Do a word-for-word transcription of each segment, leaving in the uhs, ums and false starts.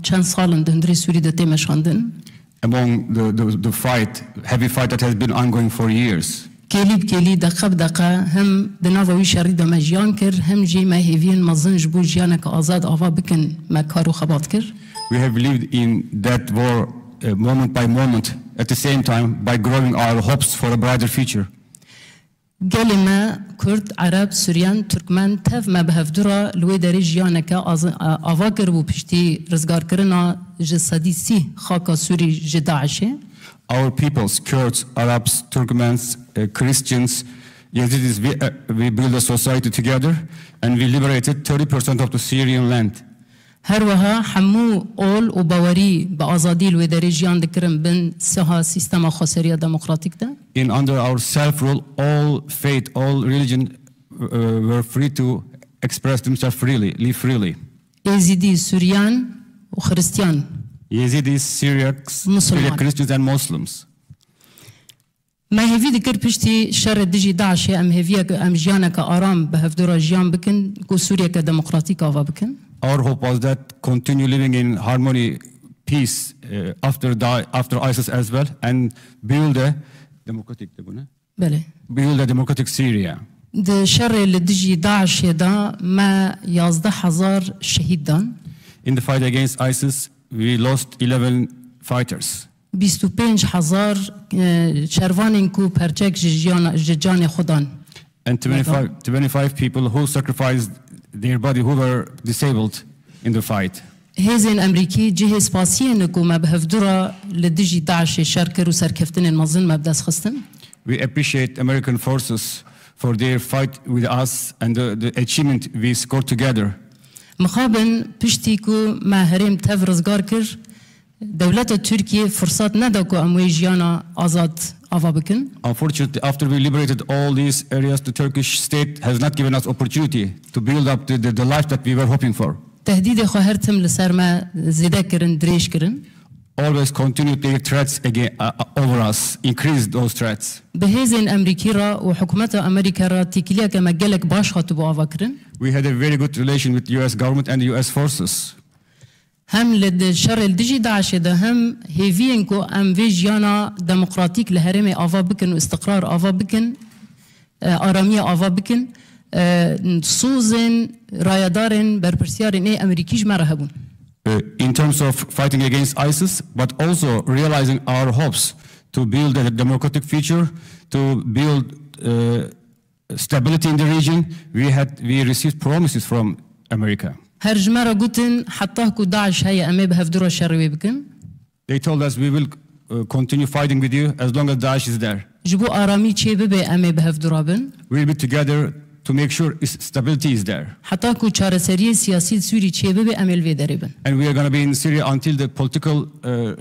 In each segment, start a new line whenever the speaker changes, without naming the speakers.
چند سالن دهندری سوری ده تمشاندن.
Among the, the, the fight, heavy fight that has been ongoing for years.
كلي بكلي دقة بدقة هم دناوي شري دم جيان كر هم جي ما هيفين مزنج بو جيانك آزاد آوا بكن ما كارو خبات كر.
We have lived in that war uh, moment by moment, at the same time by growing our hopes for a brighter future.
قلما كرد عرب سوريان تركمان تف ما بهفدرا لوي داري جيانك آوا كر بو بشتي رزقار كرنا جسدي سي خاكا سوري جداعشه.
Our peoples, Kurds, Arabs, Turkmens, uh, Christians, Yazidis, we, uh, we built a society together and we liberated thirty percent of the Syrian land.
هروها حمو أول وباوري بأزادي الوداري جيان دكرم بن سها سيستما خسرية ديمقراطيك ده.
In under our self-rule, all faith, all religion uh, were free to express themselves freely, live freely.
يزيدي سوريان وخريستيان.
Yazidis, Syriacs, Syriac Christians and Muslims.
ما هيفي ذكر بشتي شر دجي داعش أم هيفيك أم جيانك آرام بهفدورا جيان بكن كو سوريا كديمقراطيك آوا بكن.
Our hope was that continue living in harmony, peace uh, after die, after ISIS as well, and build a democratic,
بله.
build a democratic Syria.
ده شر اللي دجي داعش دا ما يازده حزار شهيد دان.
In the fight against ISIS, we lost eleven fighters.
بیست و پنج هزار شروانین کو پرچک جیان جان خودان.
And twenty-five, twenty-five people who sacrificed their body who were disabled in the fight.
هزین امریکی جهز پاسیه نکو ما بهفدورا لدجی داعش شرکر و سرکفتن المازن مبدأ خستن.
We appreciate American forces for their fight with us and the, the achievement we scored together.
مخابن پشتی کو ما هرم تفرزگار کر دولت ترکیه فرصت ندا کو اموی جیانا آزاد آوا بکن.
Unfortunately, after we liberated all these areas, the Turkish state has not given us opportunity to build up the, the, the life that we were hoping for.
تهدید خواهرتم لسر ما زیده کرن دریش کرن.
Always continued their threats again uh, over us, increased those threats.
بهزین امریکی را و حکومت امریکا را تیکلیا که مجلک باش خاطب آوا کرن.
We had a very good relation with U S government and U S forces.
هم لد شر الدجي داعش ده هم هيفين كو ام في جيانا ديمقراطيك لهرمي آوا بكن واستقرار آوا بكن آرامية آوا بكن صوزن رايدارن برپرسيارن اي امريكيش ما رهبون.
In terms of fighting against ISIS, but also realizing our hopes to build a democratic future, to build uh, stability in the region, we had we received promises from America.
هرج مرة قلتن حتى كو داعش هيا أمي بهفدورا شروي بكن.
They told us we will uh, continue fighting with you as long as Daesh is there.
جبو آرامي چه ببي أمي بهفدورا بن.
We'll be together to make sure stability is there.
حتى كو چارەسەریە سیاسی سوری چه ببي أمي الويداري بن.
And we are going to be in Syria until the political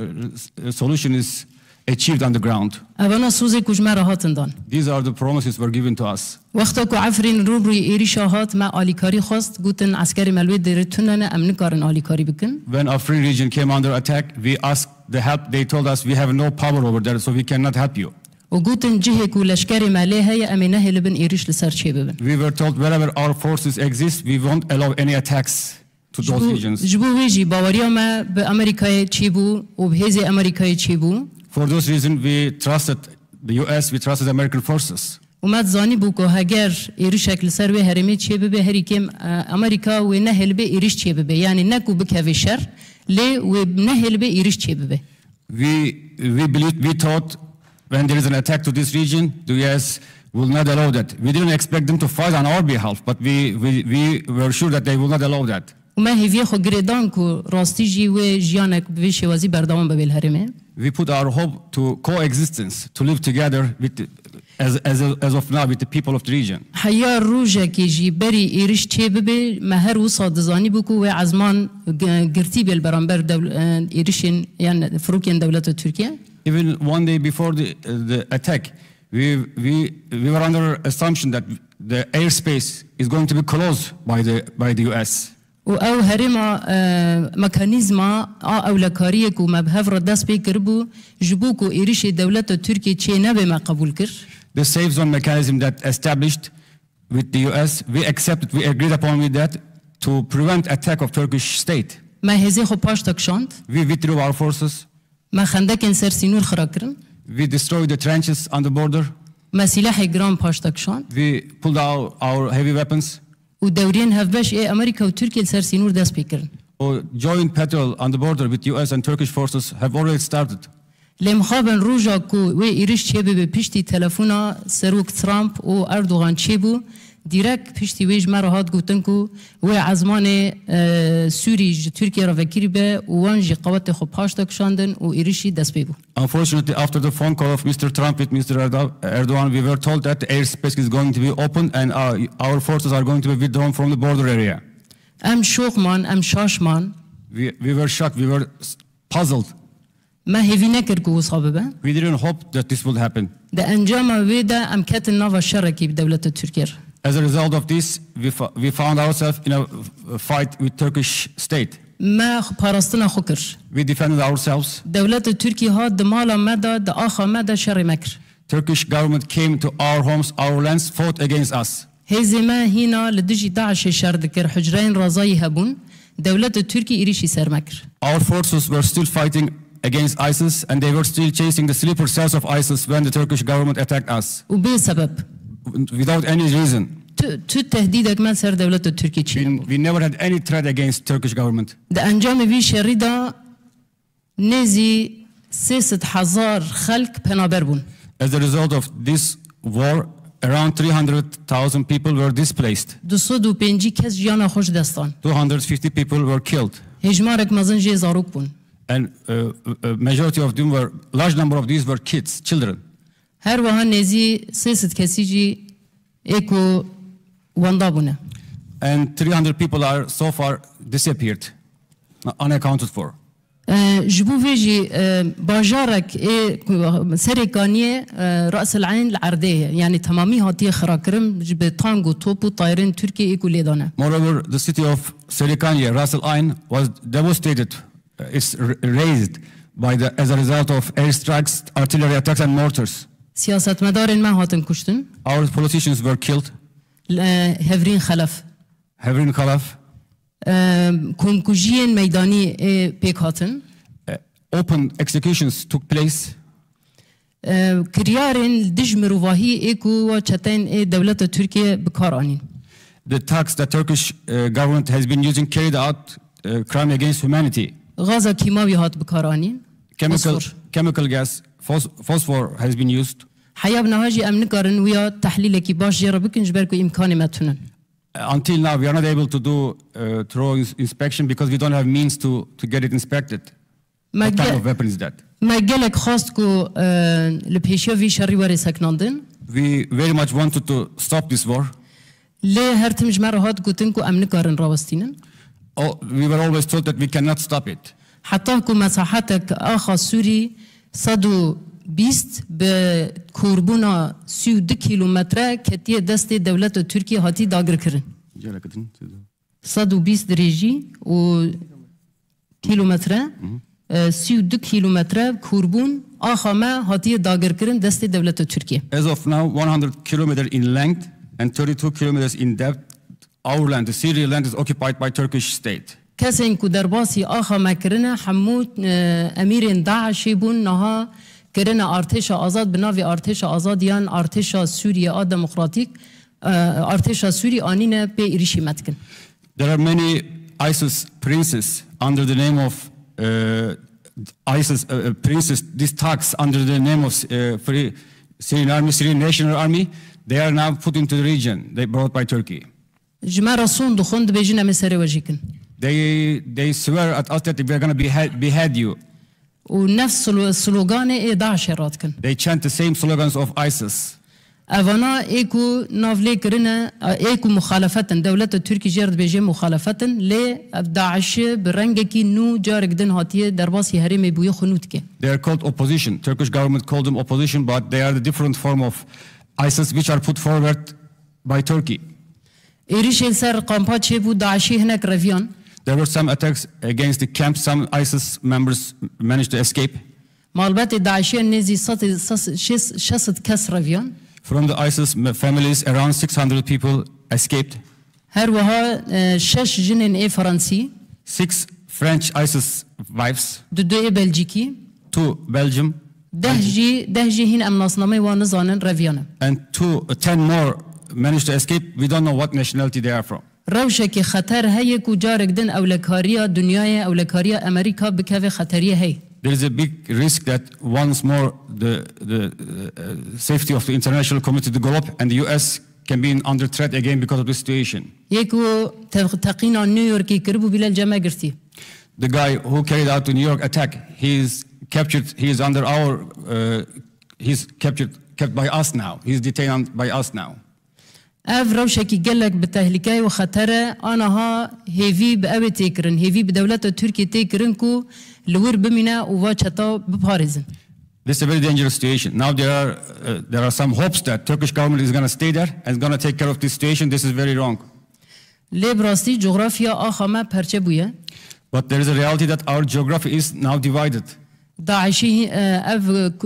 uh, solution is achieved on the ground.
أبنا سوزي كوج مرة هاتن دان.
These are the promises were given to us.
وقتا كو عفرين روبروي إيريشا هات ما آليكاري خواست قلتن عسكري ملوي ديرتوننا أم نكارن آليكاري بكن.
When our free region came under attack, we asked the help. They told us we have no power over there, so we cannot help you.
وقلتن جهة كو لشكري ماليه هيا أمي نهي لبن إيريش لسر شي ببن.
We were told wherever our forces exist, we won't allow any attacks to those regions.
جبو ويجي باوريا ما بأمريكا تشيبو وبهزي أمريكا تشيبو.
For those reasons, we trusted the U S, we trusted American forces.
وما تزاني بوكو هاجر إيريشك لسر وهرمي تشي ببي هري كم أمريكا ونهل بي إيريش تشي ببي يعني نكو بكافي شر ليه ونهل بي إيريش تشي ببي.
We we believed we thought when there is an attack to this region, the U S will not allow that. We didn't expect them to fight on our behalf, but we we we were sure that they will not allow that.
وما هي فيه جريدان كو راستيجي وجيانك بفيش وزي بردوام ببي الهرمي.
We put our hope to coexistence, to live together with, the, as as as of now, with the people of the region.
حيا روجا كيجي بري إيريش تشي ببي مهر وصاد زاني بوكو وعزمان قرتي بالبرامبر دول إيريشين يعني فروكين دولة تركيا. Even
one day before the the attack, we we we were under assumption that the airspace is going to be closed by the by the U S.
او هرما ميكانيزما او لكاريك وما بهفر داس بيكربو جبوكو إيريش دولة تركيا تشي نبي ما قبول كر.
The safe zone mechanism that established with the U S, we accepted, we agreed upon with that to prevent attack of Turkish state.
ما هزي خو باش تكشاند
We withdrew our forces.
ما خندق سر سينور خراكرن
We destroyed the trenches on the border.
ما سلاح جرام باش تكشاند
We pulled out our heavy weapons.
ودورين هفباش ايه امريكا وتركيا سر سينور داس بيكرن
Or joint patrol on the border with U S and Turkish forces have already started.
لمخابن روجا كو وي إيرش تشيبه ببشتي تلفونا سروك ترامب و أردوغان تشيبو ديرك بشتي ويج مرة هاد قوتنكو وي عزمان سوري تركيا را فكير به وانجي قوات خو پاشتك شاندن و إيرشي دست بيبو.
Unfortunately, after the phone call of Mister Trump with Mister Erdogan, we were told that the airspace is going to be open and our, our forces are going to be withdrawn from the border area.
أم شوقمان أم شاشمان.
We, we were shocked, we were puzzled.
ما هيفي نكر كو صاببه.
We didn't hope that this would happen.
ده أنجام ويدا أم كات النافا الشركي بدولة تركيا.
As a result of this, we, we found ourselves in a fight with Turkish state.
ما باراستنا خوكر.
We defended ourselves.
دولة تركيا هاد دمالا مدى دآخا مدى شر مكر.
Turkish government came to our homes, our lands, fought against us.
هزي ما هنا لدجي داعش شردكر حجرين رازاي هبون دولة تركيا إيريشي سر مكر.
Our forces were still fighting against ISIS and they were still chasing the sleeper cells of ISIS when the Turkish government attacked us.
وبسبب
Without any reason.
تو تهديدك ما سر دولة تركيا تشيل.
We, we never had any threat against Turkish government.
ده أنجام في شريدة نزي سيست حزار خلق بنابربون.
As a result of this war, around three hundred thousand people were displaced.
دوصد و پنجی کس جانا خوش دستان.
two hundred fifty people were killed.
هجمارك مزن جي زاروك بون.
And uh, a majority of them were, large number of these were kids, children.
هر وها نزي سيست كسي جي ايكو واندابونه.
And three hundred people are so far disappeared, unaccounted for.
جبو فيجي باجارك ايه سرقانية رأس العين العردية يعني تمامي هاتي خراكرم جب تانغو توبو طايرين تركيا ايكو ليدانا.
Moreover, the city of Serikanye, Ras Al Ain, was devastated. It's razed by the, as a result of airstrikes, artillery attacks and mortars.
سياسة مدارين ما هاتن كشتن.
Our politicians were killed.
هفرين خلف.
Havrin Khalaf.
كونكوجين ميداني بيك هاتن.
Open executions took place.
كريارين دجمر وواهي ايكو وشتين دولة تركيا بكارانين.
The attacks that Turkish uh, government has been using carried out uh, crime against humanity.
غازا كيماوي هات بكارانين.
Chemical, chemical gas, phos phosphor has been used.
حيا بنهاجي أم نكارن ويا تحليل كي باش جربك نجبركو إمكاني ما تنن.
Until now, we are not able to do uh, thorough inspection because we don't have means to to get it inspected. What type of weapon is that?
ما جالك خاصكو لبيشيا في شري وري سكناندن.
We very much wanted to stop this war.
ليه هرتم جمرة هاد قوتنكو أم نكارن راوستينن.
Oh, we were always told that we cannot stop it.
حتى كو مساحتك آخا سوري صدو بيست بكوربونا سيو دو كيلومتر كتير دست دولة تركيا هاتي داغر كرن. صدو بيست دريجي و كيلومتر سيو دو كيلومتر كوربون آخا ما هاتي داغر كرن دست دولة تركيا.
As of now, one hundred kilometers in length and thirty-two kilometers in depth, our land, the Syrian land, is occupied by Turkish state.
كسين كو درباسي آخا ما كرنا حمود أميرين داعش بون نها كرنا ارتش آزاد بناوی ارتش آزادیان ارتش سوریه دموکراتیک ارتش سوری آنینه به ایریشی متکن.
There are many ISIS princes under the name of uh, ISIS uh, princes, these thugs under the name of uh, Free Syrian Army, Syrian National Army. They are now put into the region. They brought by Turkey.
جماعة صون دخون دبيجنا مسيرة وجيكن.
They they swear at us that we are going to behead, behead you.
ونفس السلوغان إيه داعش راتكن.
They chant the same slogans of ISIS.
أفنا إيكو نافلي كرنا إيكو مخالفة دولة تركيا جرد بيجي مخالفة ل داعش برنجكي نو جارك دن هاتيه درباسي هرمي بويا خنوتك.
They are called opposition. Turkish government called them opposition, but they are the different form of ISIS which are put forward by Turkey.
إيريش السر قامبات شيبو داعشي هناك رفيان.
There were some attacks against the camps. Some ISIS members managed to escape.
مالبات داعشي نزي صت شس شست كسر رفيان.
From the ISIS families, around six hundred people escaped.
هر وها شش جنين إيه فرنسي.
Six French ISIS wives
دو دوی بلژیکی
to Belgium,
ده جی ده جی هین ام ناسنامه وان زانن رویانه
and two, uh, ten more managed to escape. We don't know what nationality they are from.
روشه که خطر هی کو جارک دن اولکاریا دنیای اولکاریا امریکا بکوه خطریه هی
There is a big risk that once more the, the uh, safety of the international community to go up, and the U S can be in under threat again because of the situation.
یکو تقینا نیویورکی کربو بیل جمع گرتی
The guy who carried out the New York attack, he is captured, he is under our, uh, he's captured, kept by us now. He's detained by us now.
اف روشه کی گلک به تهلیکای و خطره آنها هیوی به او تکرن هیوی به دولت ترکیه تکرن کو لور بمینه و وا چتا بپارزن.
This is a very dangerous situation. Now there are uh, there are some hopes that Turkish government is going to stay there and is going to take care of this situation. This is very wrong.
لیبراستی جغرافیا آخامه پرچه بویه.
But there is a reality that our geography is now divided.
داعشی اف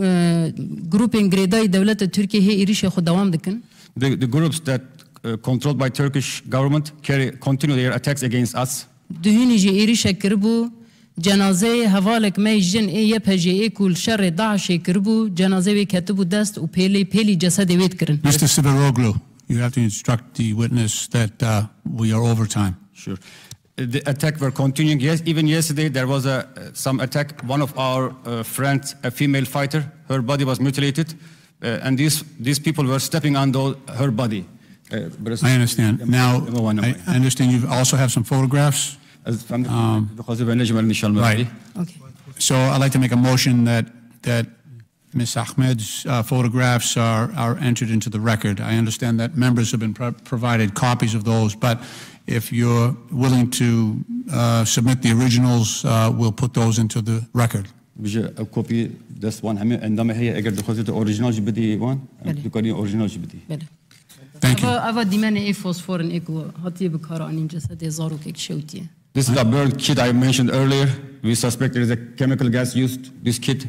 گروپین گریدای دولت ترکیه هی ایریش خود دوام دکن.
The, the groups that uh, controlled by Turkish government carry continue their attacks against us.
دهینی جی ایریش کربو جنازه حوالک می جن ای پجی کول شر داعش کربو جنازه وی کتبو دست و پیلی پیلی جسد وید کرن.
Mister Siviroglu, you have to instruct the witness that uh, we are over time.
Sure. The attack were continuing. Yes, even yesterday there was a some attack. One of our uh, friends, a female fighter, her body was mutilated, uh, and these these people were stepping on those, her body. Uh,
I understand. Now, I, I understand you also have some photographs. Um, right.
Okay.
So I'd like to make a motion that that Miz Ahmed's uh, photographs are are entered into the record. I understand that members have been pro provided copies of those, but if you're willing to uh, submit the originals, uh, we'll put those into the record.
بيجي كوبي دس وان همي عندما هي اگر دخلت اوريجينال جبدي وان دكاني اوريجينال جبدي.
بله.
Thank you.
اوا اوا دیمن ای فسفورن اکو هاتی بکار آنین جسد زارو که شوتیه.
This is a bird kit I mentioned earlier. We suspect there is a chemical gas used. This kit.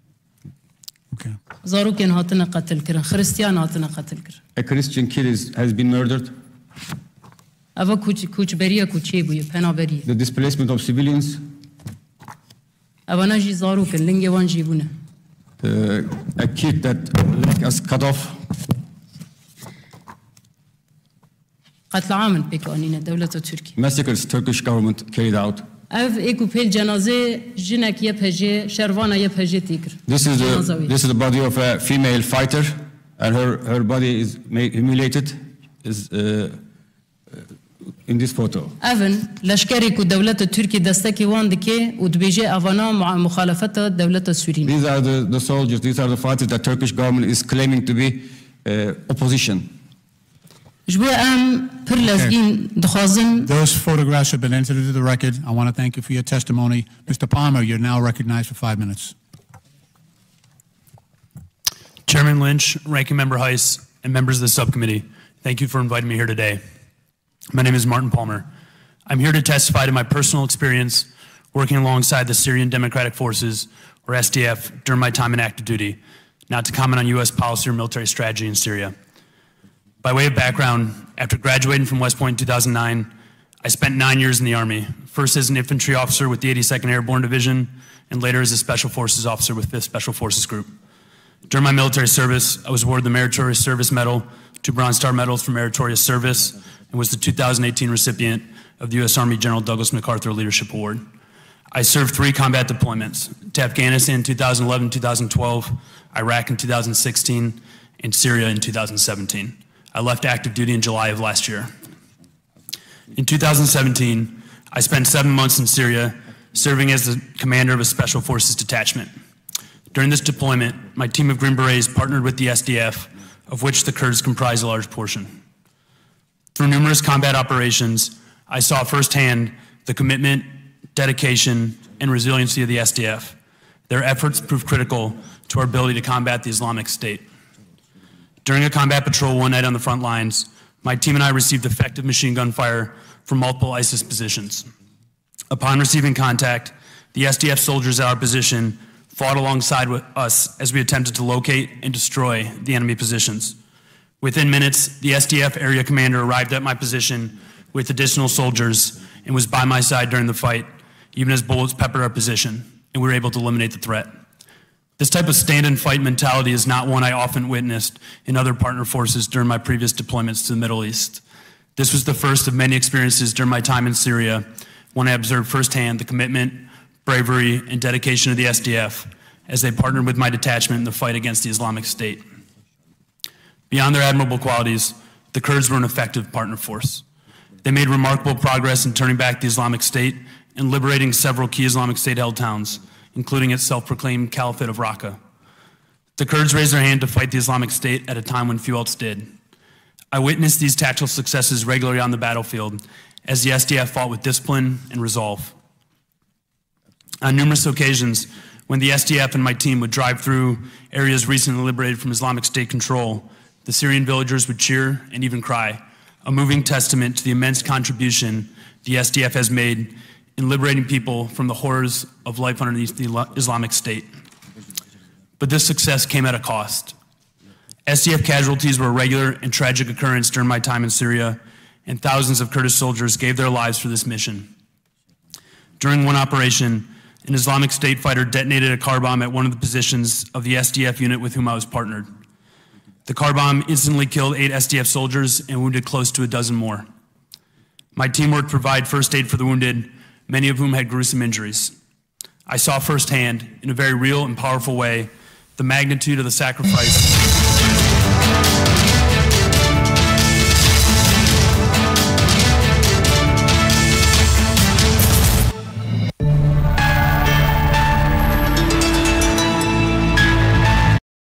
Okay.
زارو کن هاتن قتل کرن خریستیان هاتن قتل کرن.
A Christian kid is, has been murdered.
اوا کوچ کوچ بریه کوچه بویه پنا بریه.
The displacement of civilians.
اوا نجی زارو کن لنگ وان جیبونه.
Uh, a kid that was cut off.
قتل عامل بك آنين دولة تركيا.
Massacres Turkish government carried out.
اف ايكو بيل جنازة جنك يبهجي شروانا يبهجي تيكر.
This is the this is the body of a female fighter, and her her body is humiliated. Is uh, in this photo.
أفن لشكري كو دولة تركيا دستكي وان دكي ودبيجي أفنا مع مخالفة دولة السوريين.
These are the the soldiers. These are the fighters that Turkish government is claiming to be uh, opposition.
Those photographs have been entered into the record. I want to thank you for your testimony. Mister Palmer, you're now recognized for five minutes.
Chairman Lynch, Ranking Member Heiss, and members of the subcommittee, thank you for inviting me here today. My name is Martin Palmer. I'm here to testify to my personal experience working alongside the Syrian Democratic Forces, or S D F, during my time in active duty, not to comment on U S policy or military strategy in Syria. By way of background, after graduating from West Point in two thousand nine, I spent nine years in the Army, first as an infantry officer with the eighty-second Airborne Division, and later as a Special Forces officer with fifth Special Forces Group. During my military service, I was awarded the Meritorious Service Medal, two Bronze Star Medals for Meritorious Service, and was the two thousand eighteen recipient of the U S Army General Douglas MacArthur Leadership Award. I served three combat deployments, to Afghanistan in two thousand eleven, two thousand twelve, Iraq in two thousand sixteen, and Syria in two thousand seventeen. I left active duty in July of last year. In two thousand seventeen, I spent seven months in Syria serving as the commander of a Special Forces detachment. During this deployment, my team of Green Berets partnered with the S D F, of which the Kurds comprise a large portion. Through numerous combat operations, I saw firsthand the commitment, dedication, and resiliency of the S D F. Their efforts proved critical to our ability to combat the Islamic State. During a combat patrol one night on the front lines, my team and I received effective machine gun fire from multiple ISIS positions. Upon receiving contact, the S D F soldiers at our position fought alongside with us as we attempted to locate and destroy the enemy positions. Within minutes, the S D F area commander arrived at my position with additional soldiers and was by my side during the fight, even as bullets peppered our position, and we were able to eliminate the threat. This type of stand and fight mentality is not one I often witnessed in other partner forces during my previous deployments to the Middle East. This was the first of many experiences during my time in Syria when I observed firsthand the commitment, bravery, and dedication of the S D F as they partnered with my detachment in the fight against the Islamic State. Beyond their admirable qualities, the Kurds were an effective partner force. They made remarkable progress in turning back the Islamic State and liberating several key Islamic State-held towns, including its self-proclaimed Caliphate of Raqqa. The Kurds raised their hand to fight the Islamic State at a time when few else did. I witnessed these tactical successes regularly on the battlefield as the S D F fought with discipline and resolve. On numerous occasions, when the S D F and my team would drive through areas recently liberated from Islamic State control, the Syrian villagers would cheer and even cry, a moving testament to the immense contribution the S D F has made in liberating people from the horrors of life underneath the Islamic State. But this success came at a cost. S D F casualties were a regular and tragic occurrence during my time in Syria, and thousands of Kurdish soldiers gave their lives for this mission. During one operation, an Islamic State fighter detonated a car bomb at one of the positions of the S D F unit with whom I was partnered. The car bomb instantly killed eight S D F soldiers and wounded close to a dozen more. My team worked to provide first aid for the wounded, many of whom had gruesome injuries. I saw firsthand, in a very real and powerful way, the magnitude of the sacrifice